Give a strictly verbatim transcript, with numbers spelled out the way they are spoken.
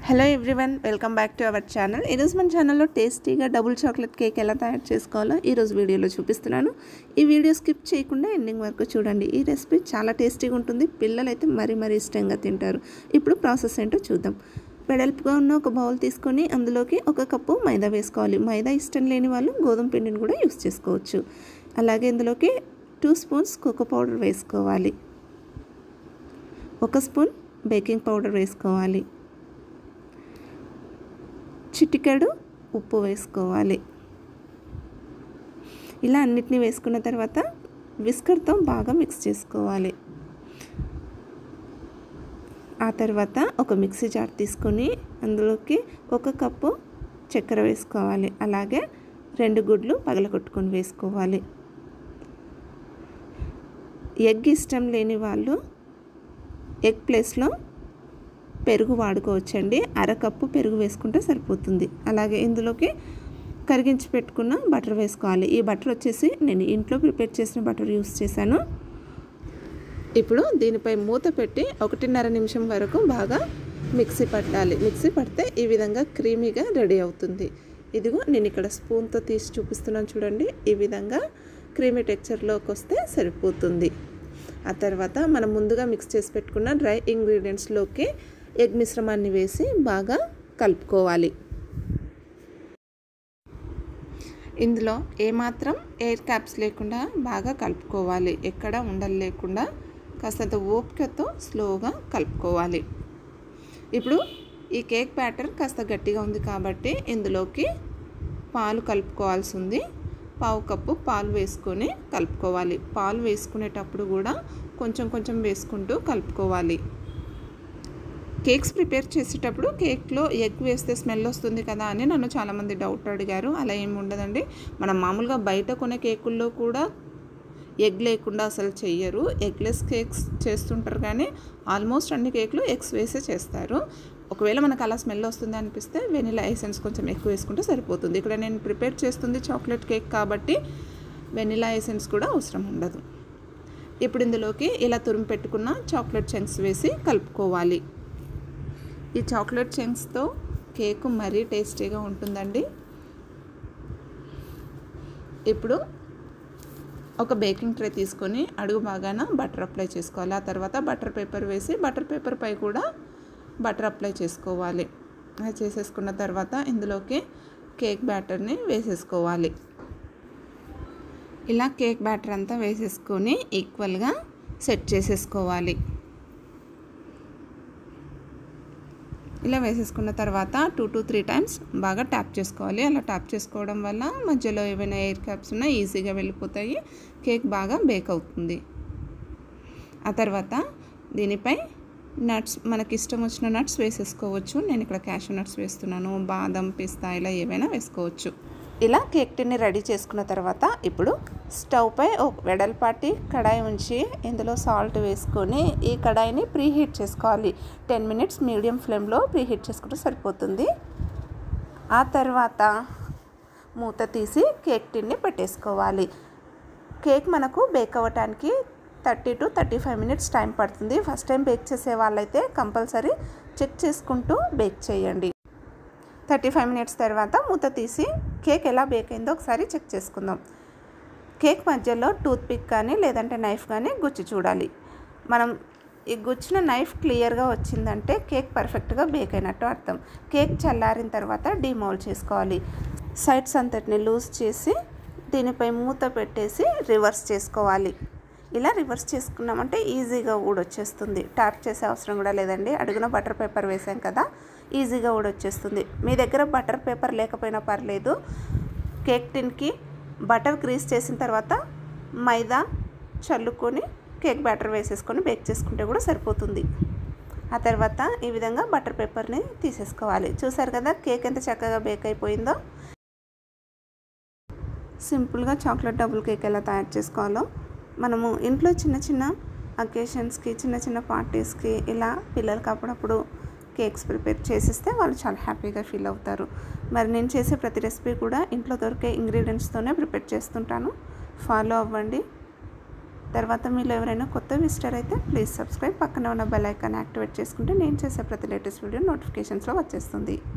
Hello everyone, welcome back to our channel. ఈరోజు మన ఛానల్లో టేస్టీగా డబుల్ చాక్లెట్ కేక్ ఎలా తయారు చేసుకోవాలో ఈరోజు వీడియోలో చూపిస్తున్నాను. ఈ వీడియో స్కిప్ చేయకుండా ఎండింగ్ వరకు చూడండి. ఈ రెసిపీ చాలా టేస్టీగా ఉంటుంది. పిల్లలైతే మరీ మరీ ఇష్టంగా తింటారు. ఇప్పుడు ప్రాసెస్ ఏంటో చూద్దాం. వెడల్పుగా ఉన్న ఒక బౌల్ తీసుకొని అందులోకి ఒక కప్పు మైదా వేసుకోవాలి. మైదా ఇష్టం లేని వాళ్ళు గోధుమ పిండిని కూడా యూస్ చేసుకోవచ్చు. అలాగే ఇందులోకి టూ స్పూన్స్ కోకో పౌడర్ వేసుకోవాలి. ఒక స్పూన్ బేకింగ్ పౌడర్ వేసుకోవాలి. చిటికెడు ఉప్పు వేసుకోవాలి. ఇలా అన్నిటినీ వేసుకున్న తర్వాత విస్కర్తో బాగా మిక్స్ చేసుకోవాలి. ఆ తర్వాత ఒక మిక్సీ జార్ తీసుకొని అందులోకి ఒక కప్పు చక్కెర వేసుకోవాలి. అలాగే రెండు గుడ్లు పగలగొట్టుకొని వేసుకోవాలి. ఎగ్ ఇష్టం లేని వాళ్ళు ఎగ్ ప్లేస్లో పెరుగు వాడుకోవచ్చండి. అరకప్పు పెరుగు వేసుకుంటే సరిపోతుంది. అలాగే ఇందులోకి కరిగించి పెట్టుకున్న బటర్ వేసుకోవాలి. ఈ బటర్ వచ్చేసి నేను ఇంట్లో ప్రిపేర్ చేసిన బటర్ యూస్ చేశాను. ఇప్పుడు దీనిపై మూత పెట్టి ఒకటిన్నర నిమిషం వరకు బాగా మిక్సీ పట్టాలి. మిక్సీ పడితే ఈ విధంగా క్రీమీగా రెడీ అవుతుంది. ఇదిగో నేను ఇక్కడ స్పూన్తో తీసి చూపిస్తున్నాను చూడండి. ఈ విధంగా క్రీమీ టెక్చర్లోకి వస్తే సరిపోతుంది. ఆ తర్వాత మనం ముందుగా మిక్స్ చేసి పెట్టుకున్న డ్రై ఇంగ్రీడియంట్స్లోకి ఎగ్ మిశ్రమాన్ని వేసి బాగా కలుపుకోవాలి. ఇందులో ఏమాత్రం ఎయిర్ క్యాప్స్ లేకుండా బాగా కలుపుకోవాలి. ఎక్కడ ఉండలు లేకుండా కాస్తంత ఓపికతో స్లోగా కలుపుకోవాలి. ఇప్పుడు ఈ కేక్ బ్యాటర్ కాస్త గట్టిగా ఉంది కాబట్టి ఇందులోకి పాలు కలుపుకోవాల్సి ఉంది. పావు కప్పు పాలు వేసుకొని కలుపుకోవాలి. పాలు వేసుకునేటప్పుడు కూడా కొంచెం కొంచెం వేసుకుంటూ కలుపుకోవాలి. కేక్స్ ప్రిపేర్ చేసేటప్పుడు కేక్లో ఎగ్ వేస్తే స్మెల్ వస్తుంది కదా అని నన్ను చాలామంది డౌట్ అడిగారు. అలా ఏమి ఉండదండి. మనం మామూలుగా బయట కొనే కేకుల్లో కూడా ఎగ్ లేకుండా అసలు చెయ్యరు. ఎగ్లెస్ కేక్స్ చేస్తుంటారు కానీ ఆల్మోస్ట్ అన్ని కేకులు ఎగ్స్ వేసే చేస్తారు. ఒకవేళ మనకు అలా స్మెల్ వస్తుంది అనిపిస్తే వెనిలా ఎసెన్స్ కొంచెం ఎక్కువ వేసుకుంటే సరిపోతుంది. ఇక్కడ నేను ప్రిపేర్ చేస్తుంది చాక్లెట్ కేక్ కాబట్టి వెనిలా ఎసెన్స్ కూడా అవసరం ఉండదు. ఇప్పుడు ఇందులోకి ఇలా తురిమి పెట్టుకున్న చాక్లెట్ చంక్స్ వేసి కలుపుకోవాలి. ఈ చాక్లెట్ చంక్స్తో కేక్ మరీ టేస్టీగా ఉంటుందండి. ఇప్పుడు ఒక బేకింగ్ ట్రే తీసుకొని అడుగు బాగాన బటర్ అప్లై చేసుకోవాలి. ఆ తర్వాత బటర్ పేపర్ వేసి బటర్ పేపర్ పై కూడా బటర్ అప్లై చేసుకోవాలి. అది చేసేసుకున్న తర్వాత ఇందులోకి కేక్ బ్యాటర్ని వేసేసుకోవాలి. ఇలా కేక్ బ్యాటర్ అంతా వేసేసుకొని ఈక్వల్గా సెట్ చేసేసుకోవాలి. ఇలా వేసేసుకున్న తర్వాత టూ టు త్రీ టైమ్స్ బాగా ట్యాప్ చేసుకోవాలి. అలా ట్యాప్ చేసుకోవడం వల్ల మధ్యలో ఏమైనా ఎయిర్ క్యాప్స్ ఉన్నా ఈజీగా వెళ్ళిపోతాయి. కేక్ బాగా బేక్ అవుతుంది. ఆ తర్వాత దీనిపై నట్స్ మనకి ఇష్టం వచ్చిన నట్స్ వేసేసుకోవచ్చు. నేను ఇక్కడ క్యాషూ నట్స్ వేస్తున్నాను. బాదం, పిస్తా ఇలా ఏవైనా వేసుకోవచ్చు. ఇలా కేక్ టిన్ని రెడీ చేసుకున్న తర్వాత ఇప్పుడు స్టవ్ పై ఒక వెడల్పాటి కడాయి ఉంచి ఇందులో సాల్ట్ వేసుకొని ఈ కడాయిని ప్రీహీట్ చేసుకోవాలి. టెన్ మినిట్స్ మీడియం ఫ్లేమ్లో ప్రీహీట్ చేసుకుంటే సరిపోతుంది. ఆ తర్వాత మూత తీసి కేక్ టిన్ని పెట్టేసుకోవాలి. కేక్ మనకు బేక్ అవ్వటానికి thirty to thirty five minutes time పడుతుంది. ఫస్ట్ టైం బేక్ చేసే వాళ్ళైతే కంపల్సరీ చెక్ చేసుకుంటూ బేక్ చేయండి. థర్టీ ఫైవ్ మినిట్స్ తర్వాత మూత తీసి కేక్ ఎలా బేక్ అయిందో ఒకసారి చెక్ చేసుకుందాం. కేక్ మధ్యలో టూత్ పిక్ కానీ లేదంటే నైఫ్ కానీ గుచ్చి చూడాలి. మనం ఈ గుచ్చిన నైఫ్ క్లియర్గా వచ్చిందంటే కేక్ పర్ఫెక్ట్గా బేక్ అయినట్టు అర్థం. కేక్ చల్లారిన తర్వాత డీమౌల్డ్ చేసుకోవాలి. సైడ్స్ అంతటిని లూజ్ చేసి దీనిపై మూత పెట్టేసి రివర్స్ చేసుకోవాలి. ఇలా రివర్స్ చేసుకున్నామంటే ఈజీగా ఊడొచ్చేస్తుంది. ట్యాప్ చేసే అవసరం కూడా లేదండి. అడుగున బటర్ పేపర్ వేసాం కదా, ఈజీగా ఊడొచ్చేస్తుంది. మీ దగ్గర బటర్ పేపర్ లేకపోయినా పర్లేదు. కేక్ టిన్కి బటర్ గ్రీస్ చేసిన తర్వాత మైదా చల్లుకొని కేక్ బ్యాటర్ వేసేసుకొని బేక్ చేసుకుంటే కూడా సరిపోతుంది. ఆ తర్వాత ఈ విధంగా బటర్ పేపర్ని తీసేసుకోవాలి. చూసారు కదా కేక్ ఎంత చక్కగా బేక్ అయిపోయిందో. సింపుల్గా చాక్లెట్ డబుల్ కేక్ ఎలా తయారు చేసుకోవాలో మనము ఇంట్లో చిన్న చిన్న అకేషన్స్కి, చిన్న చిన్న పార్టీస్కి ఇలా పిల్లలకి అప్పుడప్పుడు కేక్స్ ప్రిపేర్ చేసిస్తే వాళ్ళు చాలా హ్యాపీగా ఫీల్ అవుతారు. మరి నేను చేసే ప్రతి రెసిపీ కూడా ఇంట్లో దొరికే ఇంగ్రీడియంట్స్తోనే ప్రిపేర్ చేస్తుంటాను. ఫాలో అవ్వండి. తర్వాత మీరు ఎవరైనా కొత్త విజిటర్ అయితే ప్లీజ్ సబ్స్క్రైబ్, పక్కన ఉన్న బెల్ ఐకాన్ యాక్టివేట్ చేసుకుంటే నేను చేసే ప్రతి లేటెస్ట్ వీడియో నోటిఫికేషన్స్లో వచ్చేస్తుంది.